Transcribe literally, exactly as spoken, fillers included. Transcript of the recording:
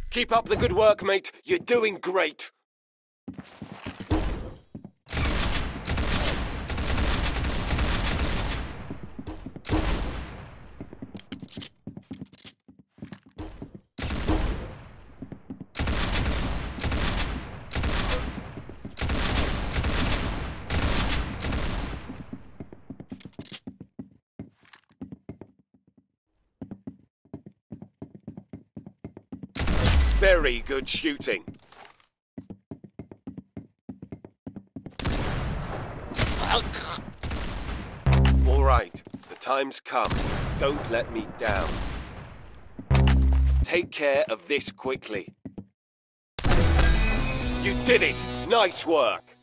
Keep up the good work, mate. You're doing great. Very good shooting. All right, the time's come. Don't let me down. Take care of this quickly. You did it! Nice work!